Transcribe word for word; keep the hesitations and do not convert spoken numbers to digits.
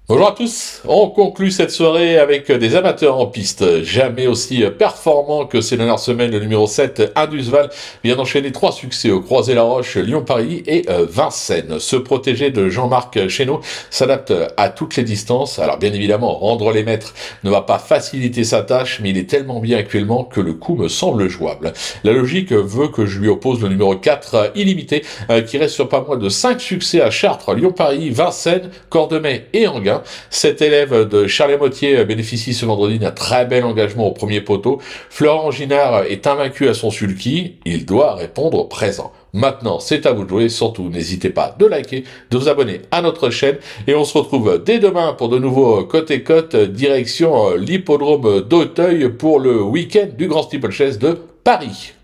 Bonjour à tous, on conclut cette soirée avec des amateurs en piste, jamais aussi performants que ces dernières semaines. Le numéro sept, Indusval, vient d'enchaîner trois succès au Croisé-la-Roche, Lyon-Paris et euh, Vincennes. Se protéger de Jean-Marc Chénaud s'adapte à toutes les distances. Alors bien évidemment, rendre les mètres ne va pas faciliter sa tâche, mais il est tellement bien actuellement que le coup me semble jouable. La logique veut que je lui oppose le numéro quatre, Illimité, euh, qui reste sur pas moins de cinq succès à Chartres, Lyon-Paris, Vincennes, Cordemais et Enghien. Cet élève de Charles-Motier bénéficie ce vendredi d'un très bel engagement au premier poteau. Florent Ginard est invaincu à son sulky. Il doit répondre présent. Maintenant, c'est à vous de jouer. Surtout, n'hésitez pas de liker, de vous abonner à notre chaîne. Et on se retrouve dès demain pour de nouveaux côté-côte, direction l'hippodrome d'Auteuil pour le week-end du Grand Steeplechase de Paris.